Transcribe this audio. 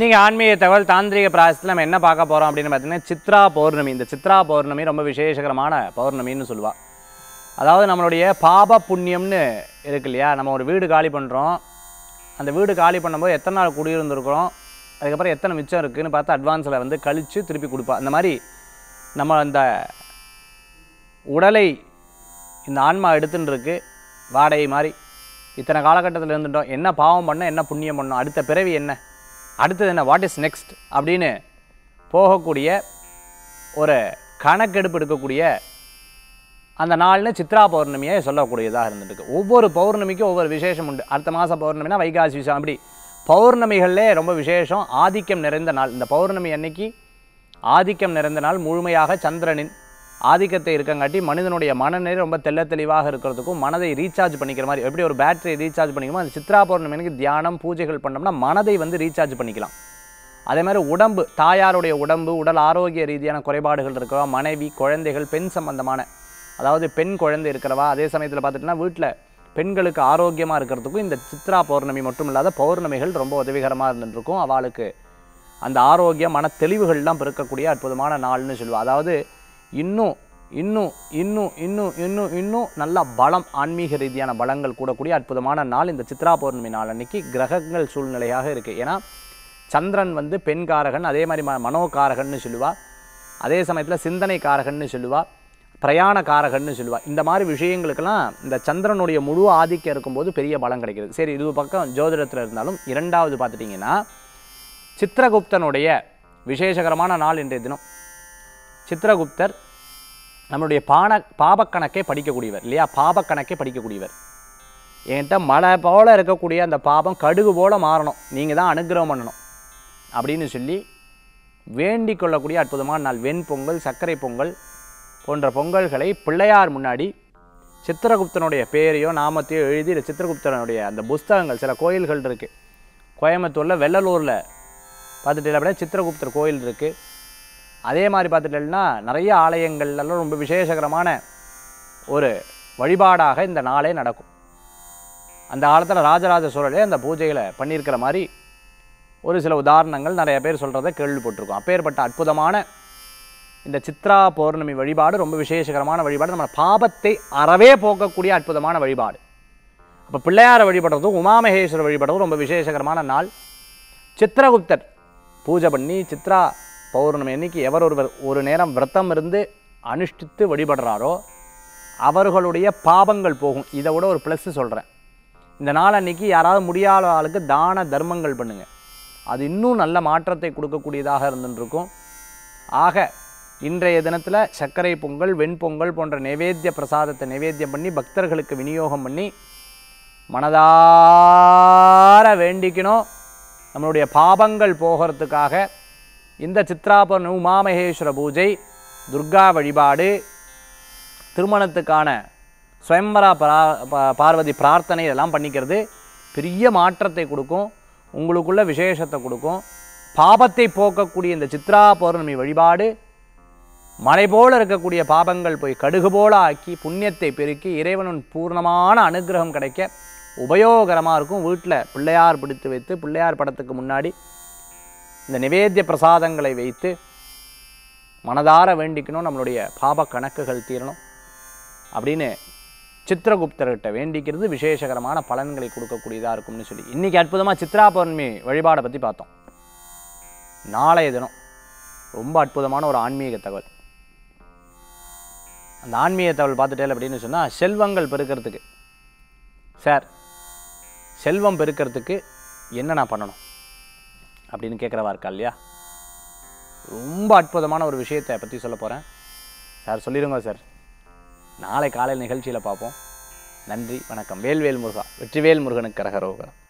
இன்றைக்கி ஆன்மீக தகவல் தாந்திரிக பிராயசத்தில் நம்ம என்ன பார்க்க போகிறோம் அப்படின்னு பார்த்தீங்கன்னா சித்ரா பௌர்ணமி. இந்த சித்ரா பௌர்ணமி ரொம்ப விசேஷகரமான பௌர்ணமின்னு சொல்லுவாள். அதாவது நம்மளுடைய பாப புண்ணியம்னு இருக்கு இல்லையா, நம்ம ஒரு வீடு காலி பண்ணுறோம். அந்த வீடு காலி பண்ணும்போது எத்தனை நாள் குடியிருந்துருக்குறோம், அதுக்கப்புறம் எத்தனை மிச்சம் இருக்குதுன்னு பார்த்து அட்வான்ஸில் வந்து கழித்து திருப்பி கொடுப்பா. அந்த மாதிரி நம்ம அந்த உடலை இந்த ஆன்மா எடுத்துன்னு இருக்கு வாடகை மாதிரி. இத்தனை காலகட்டத்தில் இருந்துட்டோம், என்ன பாவம் பண்ணோம், என்ன புண்ணியம் பண்ணோம், அடுத்த பிறவி என்ன, அடுத்தது என்ன, வாட் இஸ் நெக்ஸ்ட் அப்படின்னு போகக்கூடிய ஒரு கணக்கெடுப்பு எடுக்கக்கூடிய அந்த நாள்னு சித்ரா பௌர்ணமியை சொல்லக்கூடியதாக இருந்துருக்கு. ஒவ்வொரு பௌர்ணமிக்கும் ஒவ்வொரு விசேஷம் உண்டு. அடுத்த மாதம் பௌர்ணமினா வைகாசி விசேஷம், அப்படி பௌர்ணமிகளிலே ரொம்ப விசேஷம். ஆதிக்கம் நிறைந்த நாள் இந்த பௌர்ணமி அன்னைக்கு. ஆதிக்கம் நிறைந்த நாள், முழுமையாக சந்திரனின் ஆதிக்கத்தை இருக்கங்காட்டி மனிதனுடைய மனநிலை ரொம்ப தெளிவாக இருக்கிறதுக்கும் மனதை ரீசார்ஜ் பண்ணிக்கிற மாதிரி, எப்படி ஒரு பேட்டரி ரீசார்ஜ் பண்ணிக்கணுமோ அந்த சித்ரா பௌர்ணமிக்கு தியானம் பூஜைகள் பண்ணோம்னா மனதை வந்து ரீசார்ஜ் பண்ணிக்கலாம். அதே மாதிரி உடம்பு, தாயாருடைய உடம்பு, உடல் ஆரோக்கிய ரீதியான குறைபாடுகள் இருக்கிறவா, மனைவி, குழந்தைகள், பெண் சம்பந்தமான, அதாவது பெண் குழந்தை இருக்கிறவா, அதே சமயத்தில் பார்த்துட்டிங்கன்னா வீட்டில் பெண்களுக்கு ஆரோக்கியமாக இருக்கிறதுக்கும் இந்த சித்ரா பௌர்ணமி மட்டும் இல்லாத பௌர்ணமிகள் ரொம்ப உதவிகரமாக இருந்துருக்கும். அவளுக்கு அந்த ஆரோக்கியம் மன தெளிவுகள்லாம் பிறக்கக்கூடிய அற்புதமான நாள்னு சொல்லுவாள். அதாவது இன்னும் இன்னும் இன்னும் இன்னும் இன்னும் இன்னும் நல்ல பலம், ஆன்மீக ரீதியான பலங்கள் கூடக்கூடிய அற்புதமான நாள் இந்த சித்ரா பௌர்ணமி நாள் அன்னைக்கு. கிரகங்கள் சூழ்நிலையாக இருக்குது. ஏன்னா சந்திரன் வந்து பெண்காரகன், அதே மாதிரி மனோகாரகன்னு சொல்லுவாள். அதே சமயத்தில் சிந்தனை காரகன்னு சொல்லுவாள், பிரயாண காரகன்னு சொல்லுவாள். இந்த மாதிரி விஷயங்களுக்கெல்லாம் இந்த சந்திரனுடைய முழு ஆதிக்கம் இருக்கும்போது பெரிய பலம் கிடைக்கிறது. சரி, இது பக்கம் ஜோதிடத்தில் இருந்தாலும் இரண்டாவது பார்த்துட்டிங்கன்னா சித்திரகுப்தனுடைய விசேஷகரமான நாள் இன்றைய தினம். சித்திரகுப்தர் நம்மளுடைய பாபக்கணக்கை படிக்கக்கூடியவர் இல்லையா, பாபக்கணக்கை படிக்கக்கூடியவர். என்கிட்ட மழை போல் இருக்கக்கூடிய அந்த பாபம் கடுகு போல் மாறணும், நீங்கள் தான் அனுகிரகம் பண்ணணும் அப்படின்னு சொல்லி வேண்டிக் கொள்ளக்கூடிய அற்புதமான நாள். வெண்பொங்கல், சர்க்கரை பொங்கல் போன்ற பொங்கல்களை பிள்ளையார் முன்னாடி சித்திரகுப்தனுடைய பேரையோ நாமத்தையோ எழுதி சித்திரகுப்தனுடைய அந்த புஸ்தகங்கள், சில கோயில்கள் இருக்குது. கோயம்புத்தூரில் வெள்ளலூரில் பார்த்துட்டு அப்படின்னா சித்திரகுப்தர் கோயில் இருக்குது. அதே மாதிரி பார்த்துட்டேன்னா நிறைய ஆலயங்கள்லாம் ரொம்ப விசேஷகரமான ஒரு வழிபாடாக இந்த நாளே நடக்கும். அந்த காலத்தில் ராஜராஜ சோழரே அந்த பூஜைகளை பண்ணியிருக்கிற மாதிரி ஒரு சில உதாரணங்கள் நிறைய பேர் சொல்கிறத கேள்விப்பட்டிருக்கோம். அப்பேற்பட்ட அற்புதமான இந்த சித்ரா பௌர்ணமி வழிபாடு ரொம்ப விசேஷகரமான வழிபாடு. நம்ம பாபத்தை அறவே போக்கக்கூடிய அற்புதமான வழிபாடு. அப்போ பிள்ளையாரை வழிபடுறதும் உமாமகேஸ்வரர் வழிபடுறதும் ரொம்ப விசேஷகரமான நாள். சித்திரகுப்தர் பூஜை பண்ணி சித்ரா பௌர்ணமி அன்னைக்கு எவர் ஒருவர் ஒரு நேரம் விரதம் இருந்து அனுஷ்டித்து வழிபடுறாரோ அவர்களுடைய பாபங்கள் போகும். இதை விட ஒரு ப்ளஸ் சொல்கிறேன், இந்த நாள் அன்னைக்கு யாராவது முடியாத ஆளுக்கு தான தர்மங்கள் பண்ணுங்கள், அது இன்னும் நல்ல மாற்றத்தை கொடுக்கக்கூடியதாக இருந்துருக்கும். ஆக இன்றைய தினத்தில் சர்க்கரை பொங்கல், வெண்பொங்கல் போன்ற நைவேத்திய பிரசாதத்தை நைவேத்தியம் பண்ணி பக்தர்களுக்கு விநியோகம் பண்ணி மனதார வேண்டிக்கணும். நம்மளுடைய பாபங்கள் போகிறதுக்காக இந்த சித்ரா பௌர்ணமி உமாமகேஸ்வர பூஜை, துர்கா வழிபாடு, திருமணத்துக்கான ஸ்வயம்பரா பார்வதி பிரார்த்தனை இதெல்லாம் பண்ணிக்கிறது பெரிய மாற்றத்தை கொடுக்கும், உங்களுக்குள்ள விசேஷத்தை கொடுக்கும். பாபத்தை போக்கக்கூடிய இந்த சித்ரா பௌர்ணமி வழிபாடு மலை போல் இருக்கக்கூடிய பாபங்கள் போய் கடுகு போல ஆக்கி புண்ணியத்தை பெருக்கி இறைவனின் பூர்ணமான அனுகிரகம் கிடைக்க உபயோகரமாக இருக்கும். வீட்டில் பிள்ளையார் பிடித்து வைத்து பிள்ளையார் படத்துக்கு முன்னாடி இந்த நிவேத்திய பிரசாதங்களை வைத்து மனதார வேண்டிக்கணும், நம்மளுடைய பாப கணக்குகள் தீரணும் அப்படின்னு சித்திரகுப்தர்கிட்ட வேண்டிக்கிறது விசேஷகரமான பலன்களை கொடுக்கக்கூடியதாக இருக்கும்னு சொல்லி இன்றைக்கி அற்புதமாக சித்ரா பௌர்ணமி வழிபாடை பற்றி பார்த்தோம். நாளைய தினம் ரொம்ப அற்புதமான ஒரு ஆன்மீக தகவல். அந்த ஆன்மீக தகவல் பார்த்துட்டே அப்படின்னு சொன்னால் செல்வங்கள் பெருக்கிறதுக்கு, சார் செல்வம் பெருக்கிறதுக்கு என்ன நான் பண்ணணும் அப்படின்னு கேட்குறவா இருக்கா இல்லையா, ரொம்ப அற்புதமான ஒரு விஷயத்தை பற்றி சொல்ல போகிறேன். சார் சொல்லிடுங்க சார், நாளை காலையில் நிகழ்ச்சியில் பார்ப்போம். நன்றி, வணக்கம். வேல்வேல் முருகா, வெற்றிவேல் முருகனுக்கு கரகரோகரா.